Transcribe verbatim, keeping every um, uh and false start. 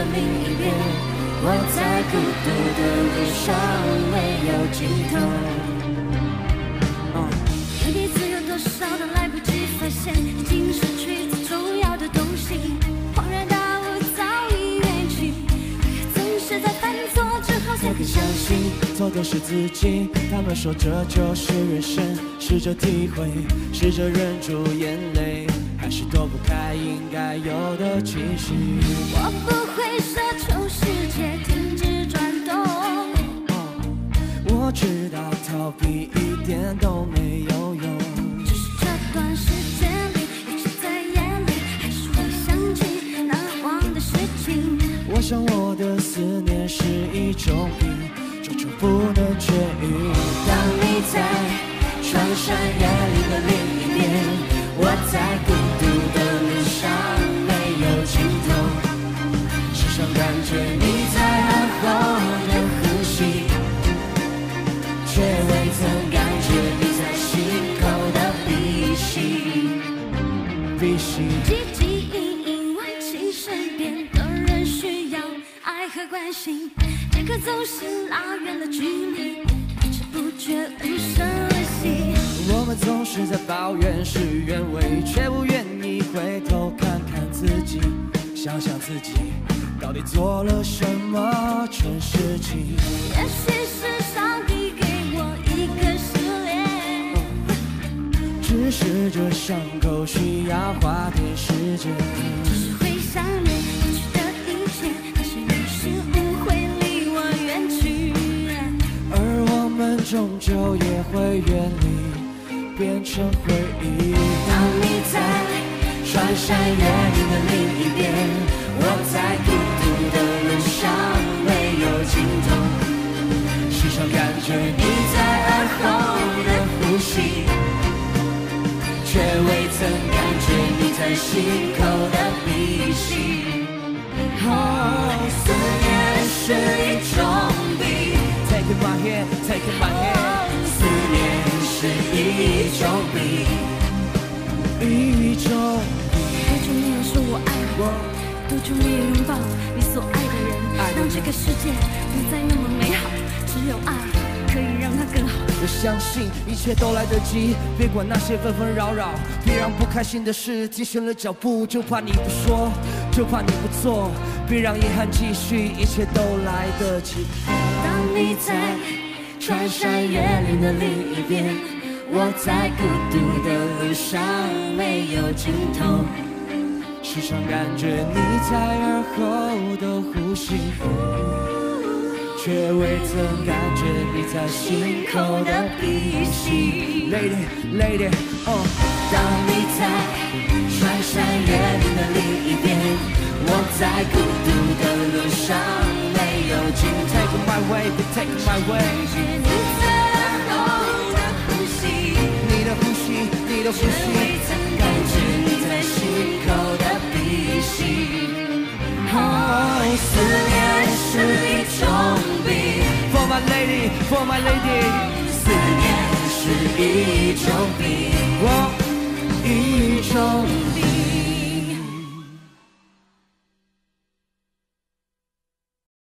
另一边，我在孤独的路上没有尽头。天地自有多少的来不及发现，已经失去最重要的东西，恍然大悟早已远去，总是在犯错之后才更相信， 错的是自己。他们说这就是人生，试着体会，试着忍住眼泪，还是躲不开应该有的情绪。 我不会奢求世界停止转动， 我知道逃避一点都没有用， 只是这段时间里一直在眼里，还是会想起难忘的事情。 我想我的思念是一种病，久久不能痊愈。 当你在穿山越岭的另一边，我在孤独的路上没有尽头， 时常感觉你在耳后的呼吸，却未曾感觉你在心口的鼻息。鼻息。 汲汲营营，万情身边的人需要爱和关心，这刻总是拉远了距离，不知不觉无声了息。 我们总是在抱怨事与愿违，却不愿意回头看看自己，想想自己到底做了什么蠢事情。 也许是上帝给我一个试炼， 只是这伤口需要花点时间， 只是会想念过去的一切，那些于是误会离我远去， 而我们终究也会远离，变成回忆。 当你在穿山越岭的另一边，我在孤独的路上没有尽头，时常感觉你在耳后的呼吸，却未曾感觉你在心口的鼻息。哦，思念是一种病 ，Take my hand, take my hand， 思念是一种病，一种。 多久没有说我爱你？多久没有拥抱你所爱的人？让这个世界不再那么美好，只有爱可以让它更好。 我相信一切都来得及，别管那些纷纷扰扰，别让不开心的事停下了脚步，就怕你不说，就怕你不做，别让遗憾继续，一切都来得及。 当你在穿山越岭的另一边，我在孤独的路上没有尽头， 时常感觉你在耳后的呼吸，却未曾感觉你在心口的鼻息。Lady, lady, 哦。 当你在穿山越岭的另一边，我在孤独的路上没有尽头。 Take my way, take my way。 感觉你在耳后的呼吸， 你的呼吸，你的呼吸， 却未曾感觉你在心口的鼻息。哦，思念是一种病。 For my lady, for my lady， 思念是一种病， 我一种病。